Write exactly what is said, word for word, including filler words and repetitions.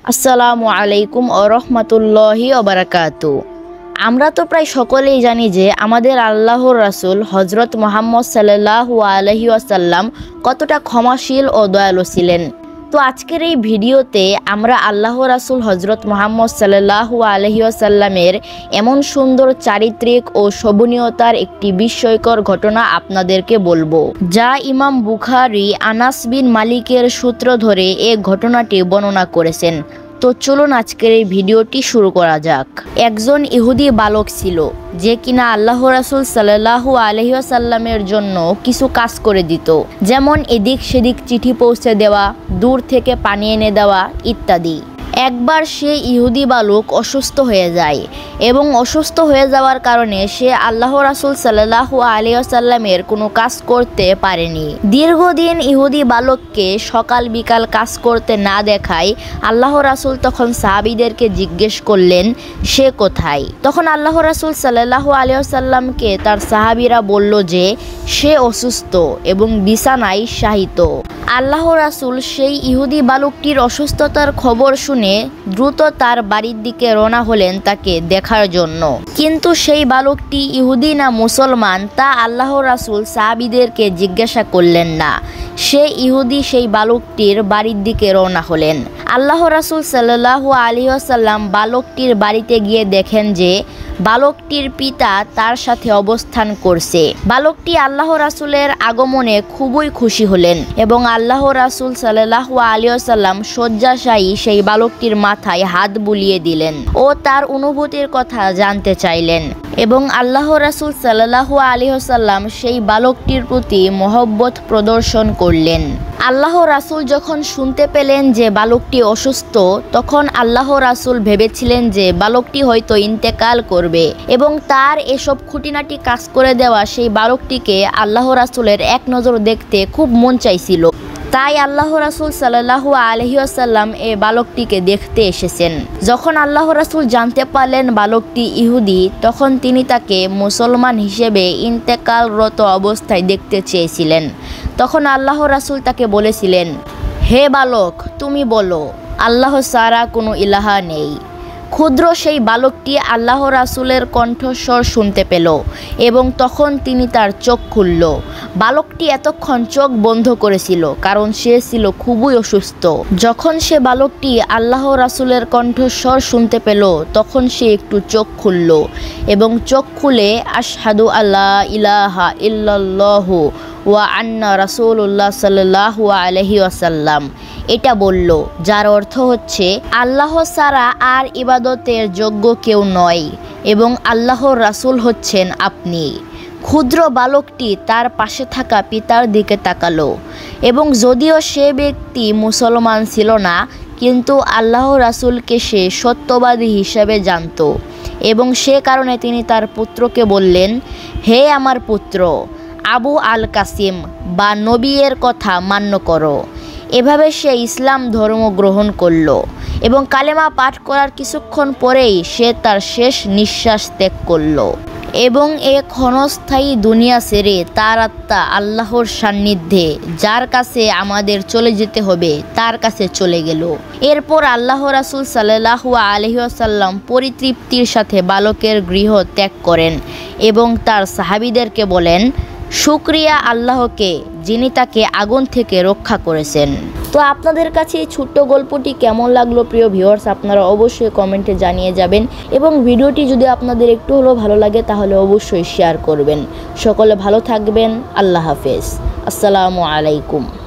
আসসালামু আলাইকুম ওয়া রাহমাতুল্লাহি ওয়া বারাকাতু। আমরা তো প্রায় সকলেই জানি যে আমাদের আল্লাহর রাসূল হযরত মুহাম্মদ সাল্লাল্লাহু আলাইহি ওয়াসাল্লাম কতটা ক্ষমাশীল ও দয়ালু ছিলেন। তো আজকের এই ভিডিওতে আমরা আল্লাহর রাসূল হযরত মুহাম্মদ সাল্লাল্লাহু আলাইহি ওয়াসাল্লামের এমন সুন্দর চারিত্রিক ও শোভনীয়তার একটি বিস্ময়কর ঘটনা আপনাদেরকে বলবো, যা ইমাম বুখারী আনাস বিন মালিকের সূত্র ধরে এই ঘটনাটি বর্ণনা করেছেন। তো চলুন আজকের এই ভিডিওটি শুরু করা যাক। একজন ইহুদি বালক ছিল যে কিনা আল্লাহ রাসূল সাল্লাল্লাহু আলাইহি ওয়াসাল্লামের জন্য কিছু কাজ করে দিত, যেমন এদিক সেদিক চিঠি পৌঁছে দেওয়া, দূর থেকে পানি এনে দেওয়া ইত্যাদি। একবার সে ইহুদি বালক অসুস্থ হয়ে যায় এবং অসুস্থ হয়ে যাওয়ার কারণে সে আল্লাহ রাসূল সাল্লাল্লাহু আলাইহি ওয়াসাল্লামের কোনো কাজ করতে পারেনি। দীর্ঘদিন ইহুদি বালককে সকাল বিকাল কাজ করতে না দেখায় আল্লাহ রাসূল তখন সাহাবীদেরকে জিজ্ঞেস করলেন সে কোথায়। তখন আল্লাহ রাসূল সাল্লাল্লাহু আলাইহি ওয়াসাল্লামকে তার সাহাবীরা বলল যে সে অসুস্থ এবং বিছানায় শায়িত। আল্লাহ রাসূল সেই ইহুদি বালকটির অসুস্থতার খবর শুনে দ্রুত তার বাড়ির দিকে রওনা হলেন তাকে দেখার জন্য। কিন্তু সেই বালকটি ইহুদি না মুসলমান তা আল্লাহ রাসূল সাহাবীদেরকে জিজ্ঞাসা করলেন না। সে ইহুদি সেই বালকটির বাড়ির দিকে রওনা হলেন। আল্লাহ রাসূল সাল্লাল্লাহু আলাইহি ওয়াসাল্লাম বালকটির বাড়িতে গিয়ে দেখেন যে বালকটির পিতা তার সাথে অবস্থান করছে। বালকটি আল্লাহ রাসূলের আগমনে খুবই খুশি হলেন এবং আল্লাহ রাসূল সাল্লাল্লাহু আলাইহি ওয়াসাল্লাম শয্যাশায়ী সেই বালকটির মাথায় হাত বুলিয়ে দিলেন ও তার অনুভূতির কথা জানতে চাইলেন এবং আল্লাহ রাসূল সাল্লাল্লাহু আলাইহি ওয়াসাল্লাম সেই বালকটির প্রতি মহব্বত প্রদর্শন করলেন। আল্লাহ রাসূল যখন শুনতে পেলেন যে বালকটি অসুস্থ, তখন আল্লাহ রাসূল ভেবেছিলেন যে বালকটি হয়তো ইন্তেকাল করবে এবং তার এসব খুঁটিনাটি কাজ করে দেওয়া সেই বালকটিকে আল্লাহ রাসূলের এক নজর দেখতে খুব মন চাইছিল। তাই আল্লাহ রাসূল সাল্লাল্লাহু আলাইহি ওয়াসাল্লাম এই বালকটিকে দেখতে এসেছেন। যখন আল্লাহ রাসূল জানতে পারলেন বালকটি ইহুদি, তখন তিনি তাকে মুসলমান হিসেবে ইন্তেকালরত অবস্থায় দেখতে চেয়েছিলেন। তখন আল্লাহ রাসূল তাকে বলেছিলেন, হে বালক, তুমি বলো আল্লাহ ছাড়া কোনো ইলাহা নেই। ক্ষুদ্র সেই বালকটি আল্লাহ রাসূলের কণ্ঠস্বর শুনতে পেল এবং তখন তিনি তার চোখ খুলল। বালকটি এতক্ষণ চোখ বন্ধ করেছিল কারণ সে ছিল খুবই অসুস্থ। যখন সে বালকটি আল্লাহ রাসূলের কণ্ঠস্বর শুনতে পেল, তখন সে একটু চোখ খুলল এবং চোখ খুলে আশহাদু আল্লা ইলাহা ইল্লাল্লাহু ওয়া আন্না রাসূলুল্লাহ সাল্লাল্লাহু আলাইহি ওয়াসাল্লাম এটা বলল, যার অর্থ হচ্ছে আল্লাহ ছাড়া আর ইবাদতের যোগ্য কেউ নয় এবং আল্লাহর রাসূল হচ্ছেন আপনি। ক্ষুদ্র বালকটি তার পাশে থাকা পিতার দিকে তাকালো এবং যদিও সে ব্যক্তি মুসলমান ছিল না, কিন্তু আল্লাহ রাসূলকে সে সত্যবাদী হিসেবে জানত এবং সে কারণে তিনি তার পুত্রকে বললেন, হে আমার পুত্র, আবু আল কাসিম বা নবীর কথা মান্য করো। এভাবে সে ইসলাম ধর্ম গ্রহণ করল এবং কালেমা পাঠ করার কিছুক্ষণ পরেই সে তার শেষ নিঃশ্বাস ত্যাগ করল এবং এ ক্ষণস্থায়ী দুনিয়া ছেড়ে তার আত্মা আল্লাহর সান্নিধ্যে, যার কাছে আমাদের চলে যেতে হবে, তার কাছে চলে গেল। এরপর আল্লাহ রাসূল সাল্লাল্লাহু আলাইহি ওয়াসাল্লাম পরিতৃপ্তির সাথে বালকের গৃহ ত্যাগ করেন এবং তার সাহাবীদেরকে বলেন, শুকরিয়া আল্লাহকে যিনি তাকে আগুন থেকে রক্ষা করেছেন। তো আপনাদের কাছে এই ছোট্ট গল্পটি কেমন লাগলো প্রিয় ভিউয়ার্স, আপনারা অবশ্যই কমেন্টে জানিয়ে যাবেন এবং ভিডিওটি যদি আপনাদের একটু হলেও ভালো লাগে তাহলে অবশ্যই শেয়ার করবেন। সকলে ভালো থাকবেন। আল্লাহ হাফেজ। আসসালামু আলাইকুম।